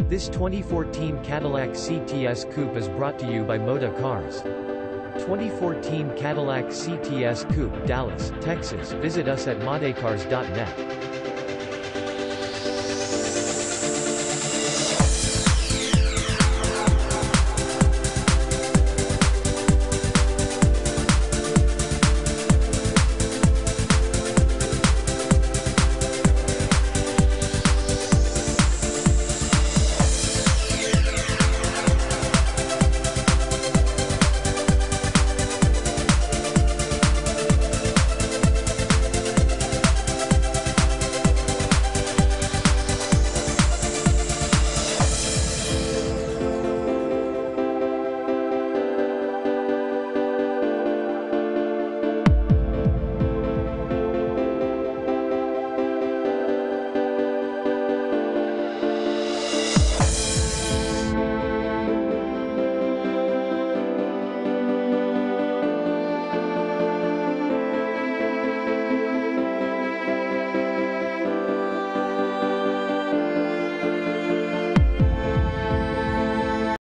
This 2014 Cadillac CTS Coupe is brought to you by Moda Cars. 2014 Cadillac CTS Coupe, Dallas, Texas. Visit us at modacars.net.